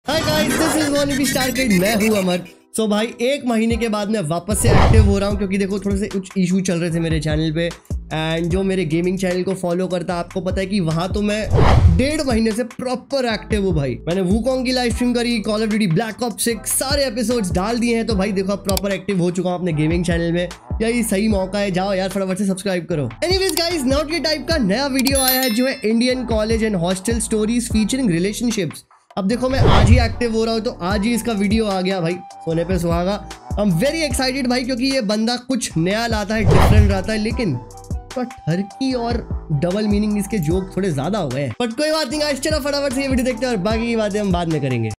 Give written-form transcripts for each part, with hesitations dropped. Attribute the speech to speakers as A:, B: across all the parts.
A: Hi guys, this is Wani star kid. मैं हूं अमर। सो भाई 1 महीने के बाद मैं वापस से एक्टिव हो रहा हूं क्योंकि देखो थोड़े से कुछ इशू चल रहे थे मेरे चैनल पे। एंड जो मेरे गेमिंग चैनल को फॉलो करता है आपको पता है कि वहां तो मैं 1.5 महीने से प्रॉपर एक्टिव हूँ भाई। मैंने वूकॉन्ग की लाइव स्ट्रीम करी, Call of Duty Black Ops 6 सारे एपिसोड्स डाल दिए हैं। तो भाई देखो अब प्रॉपर एक्टिव हो चुका हूँ अपने गेमिंग चैनल में। यही सही मौका है, जाओ यार फटाफट से सब्सक्राइब करो। एनीवेज गाइस, नाउट के टाइप का नया वीडियो आया है जो है Indian college and hostel stories featuring relationships. अब देखो मैं आज ही एक्टिव हो रहा हूँ तो आज ही इसका वीडियो आ गया भाई, सोने पे सुहागा। आई एम वेरी एक्साइटेड भाई क्योंकि ये बंदा कुछ नया लाता है, डिफरेंट रहता है, लेकिन ठरकी और डबल मीनिंग इसके जोक थोड़े ज्यादा हो गए। बट कोई बात नहीं गाइस, चलो फटाफट से ये वीडियो देखते हैं और बाकी की बातें हम बाद में करेंगे।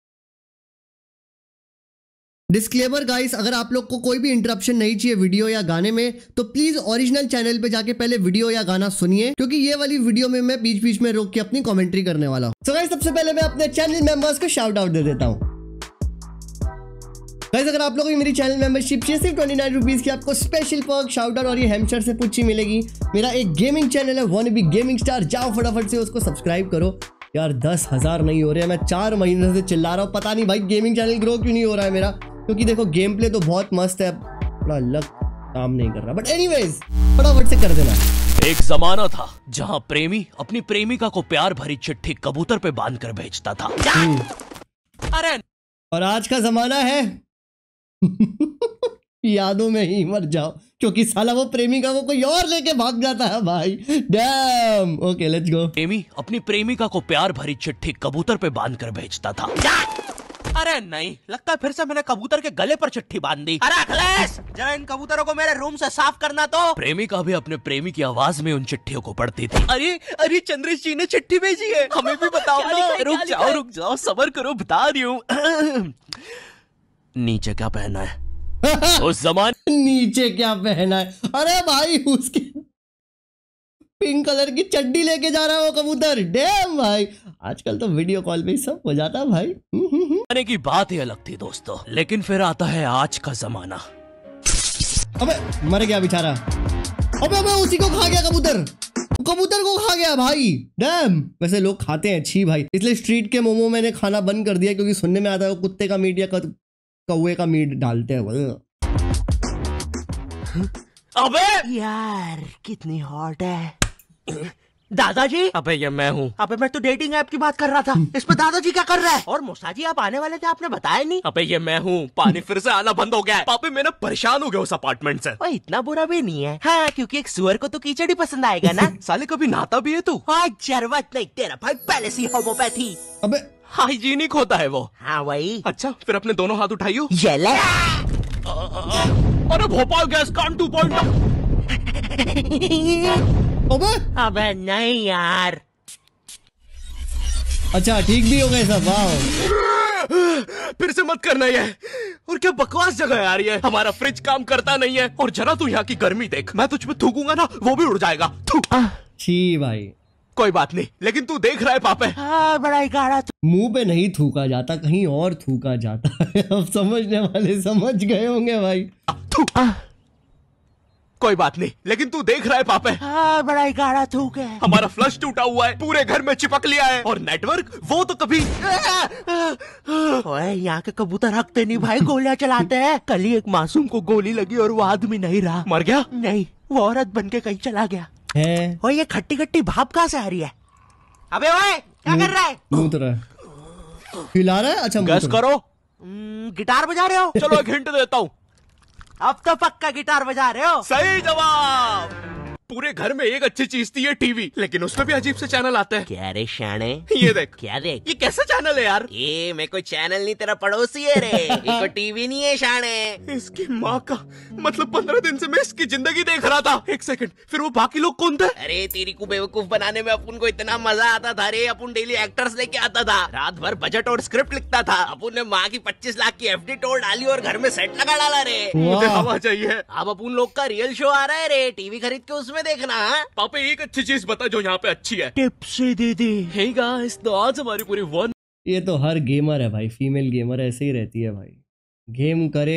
A: डिस्क्लेमर गाइस, अगर आप लोग को कोई भी इंटरप्शन नहीं चाहिए वीडियो या गाने में तो प्लीज ओरिजिनल चैनल पे जाके पहले वीडियो या गाना सुनिए, क्योंकि ये वाली वीडियो में मैं बीच बीच में रोक के अपनी कमेंट्री करने वाला हूं। सो गाइस सबसे पहले मैं अपने चैनल मेंबर्स को शाउट आउट दे देता हूं। गाइस अगर आप लोगों की मेरी चैनल मेंबरशिप चाहिए सिर्फ 29 रुपीज की आपको स्पेशल पर्क, शाउट आउट और ये हैमस्टर से पूछी मिलेगी। मेरा एक गेमिंग चैनल है वानी बी गेमिंग स्टार, जाओ फटाफट से उसको सब्सक्राइब करो। यार 10,000 नहीं हो रहे हैं, मैं 4 महीने से चिल्ला रहा हूँ, पता नहीं भाई गेमिंग चैनल ग्रो क्यों नहीं हो रहा है मेरा। क्योंकि देखो गेम प्ले तो बहुत मस्त है, थोड़ा लक काम नहीं कर रहा। बट एनीवेज फटाफट से कर देना।
B: एक जमाना था जहां प्रेमी अपनी प्रेमिका को प्यार भरी चिट्ठी कबूतर पे बांधकर भेजता था। अरे
A: और आज का जमाना है यादों में ही मर जाओ, क्योंकि साला वो प्रेमिका को कोई और लेके भाग जाता है भाई। डैम। Okay let's go.
B: प्रेमी अपनी प्रेमिका को प्यार भरी चिट्ठी कबूतर पे बांधकर भेजता था। अरे नहीं, लगता है फिर से मैंने कबूतर के गले पर चिट्ठी बांध दी। अरे अखिलेश, जरा इन कबूतरों को मेरे रूम से साफ करना तो। प्रेमिका भी अपने प्रेमी की आवाज में उन चिट्ठियों को पढ़ती थी। अरे अरे चंद्रेश जी ने चिट्ठी भेजी है, हमें भी बताओ ना। रुक जाओ सबर करो, बता रही हूँ। नीचे क्या पहना है उस जमाने
A: नीचे क्या पहना है? अरे भाई उसके पिंक कलर की चड्डी लेके जा रहा है वो कबूतर। डैम भाई, आजकल तो वीडियो कॉल पे ही सब हो जाता है भाई।
B: जमाने की बात ही अलग थी दोस्तों, लेकिन फिर आता है आज का जमाना।
A: अबे मर गया बेचारा। अबे उसी को खा गया कबूतर, कबूतर को खा गया भाई। डैम। वैसे लोग खाते हैं छी भाई, इसलिए स्ट्रीट के मोमो मैंने खाना बंद कर दिया, क्योंकि सुनने में आता है वो कुत्ते का मीट या कौवे का मीट डालते हैं।
B: अबे यार कितनी हॉट है। दादाजी। अबे ये मैं हूँ। अबे मैं तो डेटिंग ऐप की बात कर रहा था, इस पे दादाजी क्या कर रहा है? और मुसाजी आप आने वाले थे, आपने बताया नहीं। अबे ये मैं हूँ, पानी फिर से आना बंद हो गया है। पापे मैं ना परेशान हो गया उस अपार्टमेंट से। ओए इतना बुरा भी नहीं है। हाँ क्योंकि एक सुअर को तो कीचड़ ही पसंद आएगा ना। साले कभी नहाता भी है तू? जरूरत नहीं, तेरा भाई पहले से होम्योपैथी।
A: अबे
B: हाइजीनिक होता है वो। हाँ वही। अच्छा फिर अपने दोनों हाथ उठाइयो। ये ले। अरे भोपाल गैस कांड 2.0। अबे नहीं यार।
A: अच्छा ठीक भी हो गए सब। वाह,
B: फिर से मत करना ये। और क्या बकवास जगह है यार ये। हमारा फ्रिज काम करता नहीं है, और जरा तू यहाँ की गर्मी देख, मैं तुझ पे थूकूंगा ना वो भी उड़ जाएगा।
A: छी भाई।
B: कोई बात नहीं, लेकिन तू देख रहा है पापे। बड़ा ही गाढ़ा।
A: मुंह पे नहीं थूका जाता, कहीं और थूका जाता है। अब समझने वाले समझ गए होंगे भाई।
B: कोई बात नहीं, लेकिन तू देख रहा है पापे। बड़ा ही गाढ़ा थूक है। हमारा फ्लश टूटा हुआ है, पूरे घर में चिपक लिया है, और नेटवर्क वो तो कभी। ओए यहाँ के कबूतर हकते नहीं भाई, गोलियां चलाते हैं। कल ही एक मासूम को गोली लगी और वो आदमी नहीं रहा। मर गया? नहीं, वो औरत बन के कहीं चला गया है। और ये खट्टी खट्टी भाप कहाँ से आ रही है? अबे ओए क्या कर रहा है?
A: मुंह रहा है, हिला रहा है। अच्छा
B: गैस करो। गिटार बजा रहे हो? चलो एक हिंट देता हूँ, अब तो पक्का गिटार बजा रहे हो। सही जवाब। पूरे घर में एक अच्छी चीज थी, ये टीवी, लेकिन उसमें भी अजीब से चैनल आते हैं। क्या रे शाने? ये देख। क्या देख? ये कैसा चैनल है यार? ये मैं कोई चैनल नहीं, तेरा पड़ोसी है रे। ये कोई टीवी नहीं है शाने। इसकी माँ का मतलब 15 दिन से मैं इसकी जिंदगी देख रहा था। एक सेकंड, फिर वो बाकी लोग कौन थे? अरे तेरी को बेवकूफ बनाने में अपन को इतना मजा आता था रे। अपन डेली एक्टर्स लेके आता था, रात भर बजट और स्क्रिप्ट लिखता था। अपन ने माँ की 25 लाख की एफडी तोड़ डाली और घर में सेट लगा डाला रे। मुझे हवा चाहिए। अब अपन लोग का रियल शो आ रहा है रे, टीवी खरीद के उसमें देखना। पापा एक अच्छी चीज बता जो यहाँ पे अच्छी है। टिप्सी दीदी। हे गाइस, तो आज हमारी पूरी वन।
A: ये तो हर गेमर है भाई, फीमेल गेमर ऐसे ही रहती है भाई, गेम करे।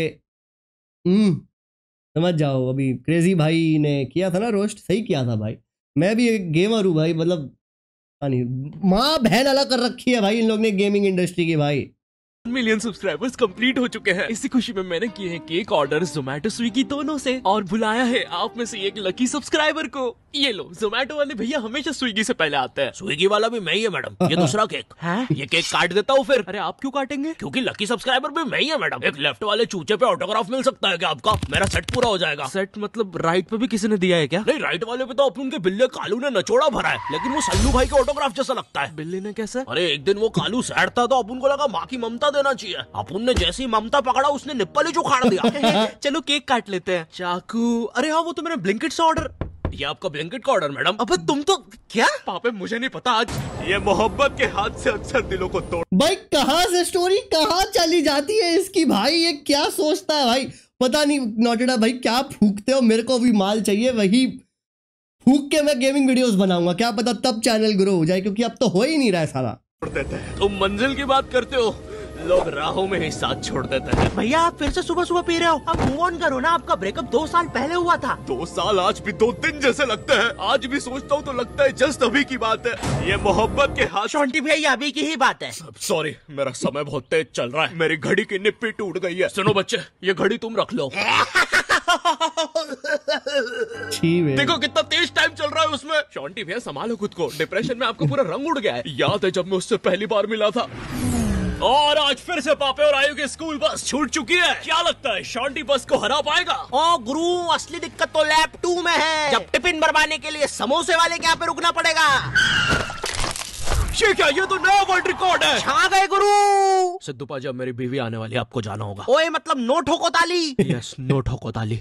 A: समझ जाओ। अभी क्रेजी भाई ने किया था ना रोस्ट, सही किया था भाई। मैं भी एक गेमर हूँ भाई, मतलब नहीं, माँ बहन अलग कर रखी है भाई इन लोग ने गेमिंग इंडस्ट्री की भाई।
B: मिलियन सब्सक्राइबर्स कंप्लीट हो चुके हैं। इसी खुशी में मैंने किए हैं केक ऑर्डर जोमेटो स्विगी दोनों से और बुलाया है आप में से एक लकी सब्सक्राइबर को। ये लो, जोमेटो वाले भैया हमेशा स्विगी से पहले आते हैं।
C: स्विगी वाला भी मैं ही है मैडम। ये दूसरा केक
B: है?
C: ये केक काट देता हूँ फिर।
B: अरे आप क्यों काटेंगे?
C: क्योंकि लकी सब्सक्राइबर भी मैं ही है मैडम। एक लेफ्ट वाले चूचे पे ऑटोग्राफ मिल सकता है क्या आपका? मेरा सेट पूरा हो जाएगा।
B: सेट मतलब राइट पे भी किसी ने दिया है क्या?
C: नहीं, राइट वाले पे तो अपन के बिल्ले कालू ने नचोड़ा भरा है, लेकिन वो सल्लू भाई के ऑटोग्राफ जैसा लगता है।
B: बिल्ली ने कैसे?
C: अरे एक दिन वो कालू सैड था तो अपन को लगा माँ की ममता देना चाहिए। अपन ने जैसी ममता पकड़ा उसने निप्पल ही उखाड़ दिया।
B: चलो केक काट लेते हैं। चाकू, अरे हाँ वो तो मैंने ब्लिंकिट से ऑर्डर।
C: ये आपका ब्लैंकेट का ऑर्डर मैडम।
B: अब तुम तो क्या पापे, मुझे नहीं पता। आज ये मोहब्बत के हाथ से अक्सर दिलों को तोड़।
A: भाई कहाँ से स्टोरी कहाँ चली जाती है इसकी। भाई ये क्या सोचता है भाई, पता नहीं। नोटेडा भाई क्या फूकते हो, मेरे को भी माल चाहिए, वही फूक के मैं गेमिंग वीडियोस बनाऊंगा। क्या पता तब चैनल ग्रो हो जाए, क्योंकि अब तो हो ही नहीं रहा है सारा।
C: तुम मंजिल की बात करते हो, लोग राहों में ही साथ छोड़ देते हैं।
B: भैया आप फिर से सुबह सुबह पी रहे हो। अब मूव ऑन करो ना, आपका ब्रेकअप 2 साल पहले हुआ था।
D: 2 साल आज भी 2 दिन जैसे लगते हैं। आज भी सोचता हूँ तो लगता है जस्ट अभी की बात है। ये मोहब्बत के हाथ।
B: शॉन्टी भैया अभी की ही बात है।
D: सॉरी, मेरा समय बहुत तेज चल रहा है। मेरी घड़ी की निप्पी टूट गई है।
C: सुनो बच्चे, ये घड़ी तुम रख लो।
D: देखो कितना तेज टाइम चल रहा है उसमें। शॉन्टी भैया संभालो खुद को, डिप्रेशन में आपका पूरा रंग उड़ गया है। याद है जब मैं उससे पहली बार मिला था।
C: और आज फिर से पापे और आयु की स्कूल बस छूट चुकी है। क्या लगता है शॉन्टी बस को हरा पाएगा?
B: ओ गुरु, असली दिक्कत तो लैब 2 में है। जब टिफिन भरवाने के लिए समोसे वाले के यहाँ पे रुकना पड़ेगा।
C: ये क्या, ये तो नया वर्ल्ड रिकॉर्ड है।
B: छा गए गुरु।
C: सिद्धू पाजी, अब मेरी बीवी आने वाली है, आपको जाना होगा।
B: ओए मतलब नो ठोको ताली।
C: यस, नो ठोको ताली।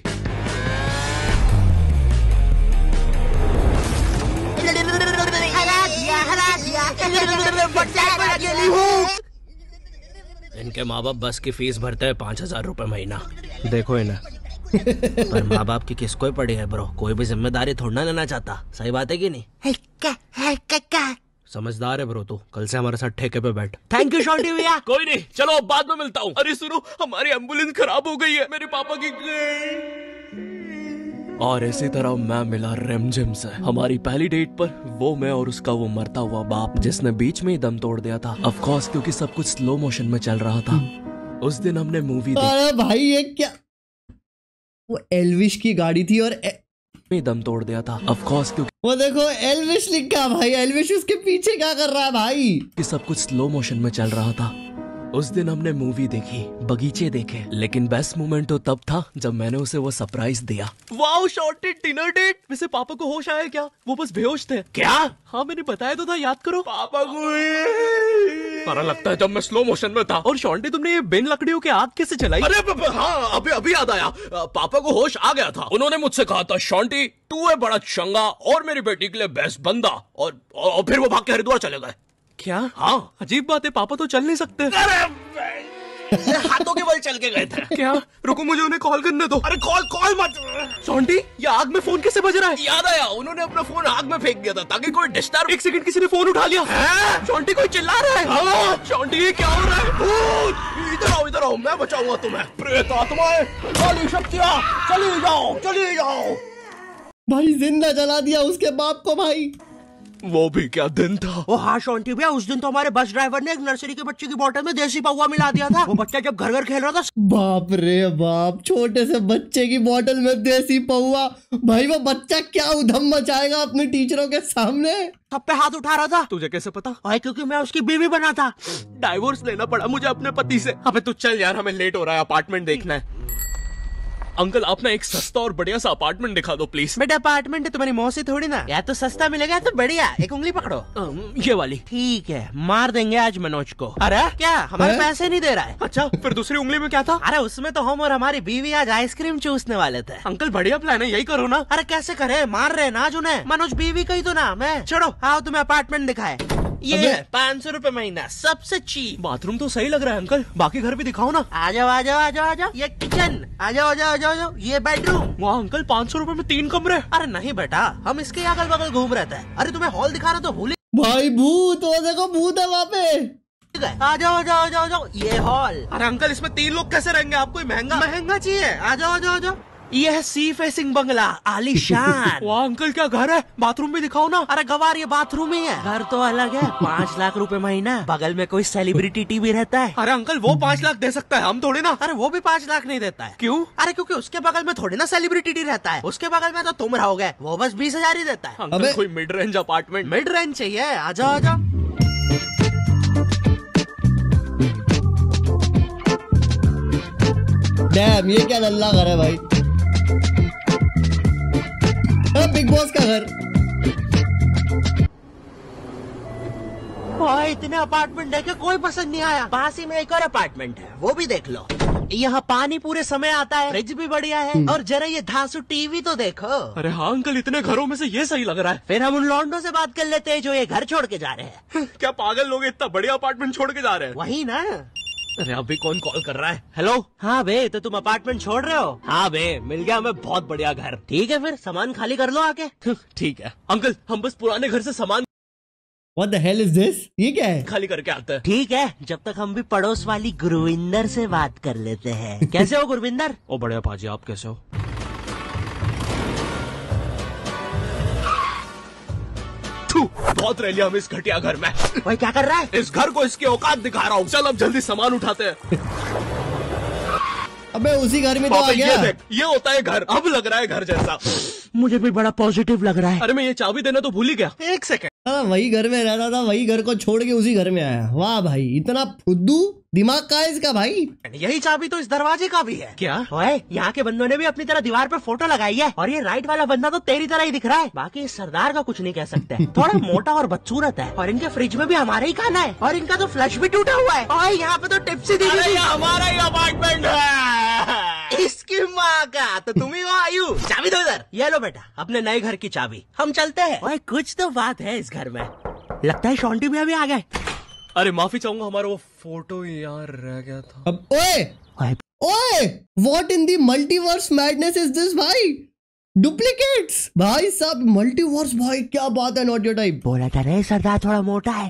C: इनके माँ बाप बस की फीस भरते हैं 5000 रुपए महीना। देखो इन्हें। पर माँ बाप की किसको ही पड़ी है ब्रो, कोई भी जिम्मेदारी थोड़ा ना लेना चाहता। सही बात है कि नहीं? समझदार है ब्रो तू, कल से हमारे साथ ठेके पे बैठ।
B: थैंक यू शॉन्टी भैया।
C: कोई नहीं, चलो अब बाद में मिलता हूँ।
D: अरे सुनो, हमारी एम्बुलेंस खराब हो गई है। मेरे पापा की।
C: और इसी तरह मैं मिला रिमझिम से हमारी पहली डेट पर। वो मैं और उसका वो मरता हुआ बाप जिसने बीच में ही दम तोड़ दिया था। ऑफ कोर्स क्योंकि सब कुछ स्लो मोशन में चल रहा था। उस दिन हमने मूवी देखी।
A: अरे भाई ये क्या, वो एल्विश की गाड़ी थी और
C: दम तोड़ दिया था। ऑफ कोर्स क्योंकि
A: वो देखो एल्विश लिखा भाई। एल्विश उसके पीछे क्या कर रहा है भाई।
C: कि सब कुछ स्लो मोशन में चल रहा था। उस दिन हमने मूवी देखी, बगीचे देखे, लेकिन बेस्ट मोमेंट तो तब था जब मैंने उसे वो सरप्राइज दिया।
B: Wow sorted dinner date. वैसे पापा को होश आया क्या? वो बस बेहोश थे।
C: क्या?
B: हाँ मैंने बताया तो था, याद करो।
D: पापा को सारा लगता है जब मैं स्लो मोशन में था।
B: और शॉन्टी तुमने ये बिन लकड़ियों के आग कैसे चलाई?
D: अरे हाँ, अभी याद आया। पापा को होश आ गया था।
C: उन्होंने मुझसे कहा था, शॉन्टी तू है बड़ा चंगा और मेरी बेटी के लिए बेस्ट बंदा। और फिर वो भाग के हरिद्वार चले गए।
B: क्या?
C: हाँ,
B: अजीब बात है, पापा तो चल नहीं सकते।
C: हाथों के बल चल के गए थे।
B: क्या?
D: रुको मुझे उन्हें कॉल करने दो।
C: अरे कॉल मत।
B: शॉन्टी ये आग में फोन कैसे बज रहा है?
C: याद आया, उन्होंने अपना फोन आग में फेंक दिया था ताकि कोई डिस्टर्ब।
B: एक सेकंड, किसी ने फोन उठा लिया। शॉन्टी कोई चिल्ला रहा है।
C: हाँ।
B: शॉन्टी ये क्या हो रहा है?
C: इधर आओ, मैं बचाऊंगा तुम्हें। प्रेत आत्माएं, काली शक्तियां, चली जाओ।
A: भाई जिंदा जला दिया उसके बाप को भाई।
D: वो भी क्या दिन था।
B: ओ हाँ शॉन्टी भैया, उस दिन तो हमारे बस ड्राइवर ने एक नर्सरी के बच्चे की बोतल में देसी पौवा मिला दिया था। वो बच्चा जब घर घर खेल रहा था।
A: बाप रे बाप, छोटे से बच्चे की बोतल में देसी पौवा। भाई वो बच्चा क्या उधम मचाएगा अपने टीचरों के सामने।
B: सब पे हाथ उठा रहा था।
D: तुझे कैसे पता?
B: अरे क्योंकि मैं उसकी बीवी बना था।
D: डाइवोर्स लेना पड़ा मुझे अपने पति से। अबे तू चल यार, हमें लेट हो रहा है, अपार्टमेंट देखना है। अंकल आप ना एक सस्ता और बढ़िया सा अपार्टमेंट दिखा दो प्लीज।
B: बेटा अपार्टमेंट है तुम्हारी मौसी थोड़ी ना, या तो सस्ता मिलेगा या तो बढ़िया। एक उंगली पकड़ो,
C: ये वाली।
B: ठीक है, मार देंगे आज मनोज को। अरे क्या, हमारे पैसे नहीं दे रहा है?
D: अच्छा फिर दूसरी उंगली में क्या था?
B: अरे उसमें तो हम और हमारी बीवी आज आइसक्रीम चूसने वाले थे।
D: अंकल बढ़िया प्लान है, यही करो ना।
B: अरे कैसे करे, मार रहे ना आज उन्हें। मनोज बीवी का ही तो नाम है। छोड़ो, आओ तुम्हें अपार्टमेंट दिखाए। ये 500 रुपए महीना, सबसे चीप।
D: बाथरूम तो सही लग रहा है अंकल, बाकी घर भी दिखाओ ना।
B: आ जाओ। ये किचन, आ जाओ। ये बेडरूम।
D: वाह अंकल 500 रुपए में 3 कमरे।
B: अरे नहीं बेटा, हम इसके अगल बगल घूम रहे थे। अरे तुम्हें हॉल दिखा रहा तो भूल
A: भाई भूत, वो देखो भूत है वहाँ पे।
B: आ जाओ। ये हॉल।
D: अरे अंकल इसमें 3 लोग कैसे रहेंगे? आपको महंगा
B: चाहिए। आ जाओ। ये है सी फेसिंग बंगला, आलीशान।
D: वाह अंकल क्या घर है, बाथरूम भी दिखाओ ना।
B: अरे गवार ये बाथरूम ही है, घर तो अलग है। 5 लाख रुपए महीना, बगल में कोई सेलिब्रिटी टीवी रहता है।
D: अरे अंकल वो 5 लाख दे सकता है, हम थोड़ी ना।
B: अरे वो भी 5 लाख नहीं देता है।
D: क्यों?
B: अरे क्योंकि उसके बगल में थोड़ी ना सेलिब्रिटी टी रहता है, उसके बगल में तो तुम रहोगे, वो बस 20,000 ही देता है।
D: अंकल
A: अबे।
D: कोई mid range apartment.
B: Mid range चाहिए, आजा आजा।
A: डैम, ये क्या लल्ला घर है भाई। बिग बॉस का घर।
B: इतने अपार्टमेंट देखे कोई पसंद नहीं आया। पास ही में एक और अपार्टमेंट है, वो भी देख लो। यहाँ पानी पूरे समय आता है, फ्रिज भी बढ़िया है, और जरा ये धांसू टीवी तो देखो।
D: अरे हाँ अंकल, इतने घरों में से ये सही लग रहा है।
B: फिर हम उन लॉन्डो से बात कर लेते हैं जो ये घर छोड़ के जा रहे हैं।
D: क्या पागल लोग इतना बढ़िया अपार्टमेंट छोड़ के जा रहे हैं?
B: वही ना।
D: अरे अभी कौन कॉल कर रहा है? हेलो।
B: हाँ बे, तो तुम अपार्टमेंट छोड़ रहे हो? हाँ बे, मिल गया हमें बहुत बढ़िया घर। ठीक है फिर सामान खाली कर लो आके।
D: ठीक है अंकल, हम बस पुराने घर से सामान
A: What the hell is this? ये क्या है?
D: खाली करके आते हैं।
B: ठीक है, जब तक हम भी पड़ोस वाली गुरविंदर से बात कर लेते हैं। कैसे हो गुरविंदर?
D: ओ बढ़िया पाजी, आप कैसे हो? बहुत रह लिया हम इस घटिया घर में।
B: भाई क्या कर रहा है?
D: इस घर को इसके औकात दिखा रहा हूँ। चल अब जल्दी सामान उठाते हैं।
A: अबे उसी घर में तो
D: पापा
A: आ
D: ये
A: गया।
D: देख, ये होता है घर। अब लग रहा है घर जैसा।
B: मुझे भी बड़ा पॉजिटिव लग रहा है।
D: अरे मैं ये चाबी देना तो भूल ही गया। एक सेकंड।
A: वही घर में रहता था, वही घर को छोड़ के उसी घर में आया। वाह भाई, इतना फुद्दू दिमाग का है इसका भाई।
B: यही चाबी तो इस दरवाजे का भी है।
D: क्या?
B: ओए, यहाँ के बंदों ने भी अपनी तरह दीवार पे फोटो लगाई है, और ये राइट वाला बंदा तो तेरी तरह ही दिख रहा है। बाकी इस सरदार का कुछ नहीं कह सकते। थोड़ा मोटा और बदसूरत है, और इनके फ्रिज में भी हमारा ही खाना है, और इनका तो फ्लश भी टूटा हुआ है। और यहाँ पे तो टिप्सी दी
D: अरे ये हमारा ही अपार्टमेंट है।
B: इसकी माँ का। तो तुम ही हो आयु, चाबी दो इधर। ये लो बेटा, अपने नए घर की चाबी। हम चलते हैं। ओए कुछ तो बात है इस घर में। लगता है शॉन्टी भी अभी आ गए।
D: अरे माफी चाहूंगा, हमारा वो फोटो यार रह गया था।
A: अब ओए what in the multiverse madness is this भाई? डुप्लीकेट्स भाई साहब, मल्टीवर्स भाई, क्या बात है। Not your type.
B: बोला था रे सरदार थोड़ा मोटा है।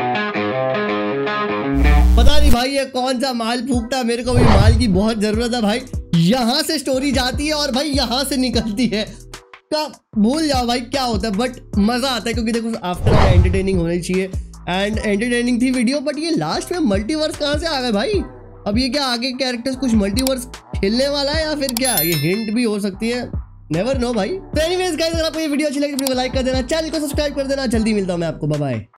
A: पता नहीं भाई ये कौन सा माल फूकता है, मेरे को भी माल की बहुत जरूरत है भाई। यहाँ से स्टोरी जाती है और भाई यहाँ से निकलती है। का भूल जाओ भाई क्या होता है, बट मजा आता है क्योंकि देखो आफ्टर एंटरटेनिंग होनी चाहिए, एंड एंटरटेनिंग थी वीडियो। बट ये लास्ट में मल्टीवर्स कहाँ से आ गए भाई? अब ये क्या आगे कैरेक्टर्स कुछ मल्टीवर्स खेलने वाला है या फिर क्या? ये हिंट भी हो सकती है, नेवर नो भाई। तो एनीवेज गाइस, अगर आपको ये वीडियो अच्छी लगी तो लाइक कर देना, चैनल को सब्सक्राइब कर देना। जल्दी मिलता हूँ मैं आपको, बाय बाय।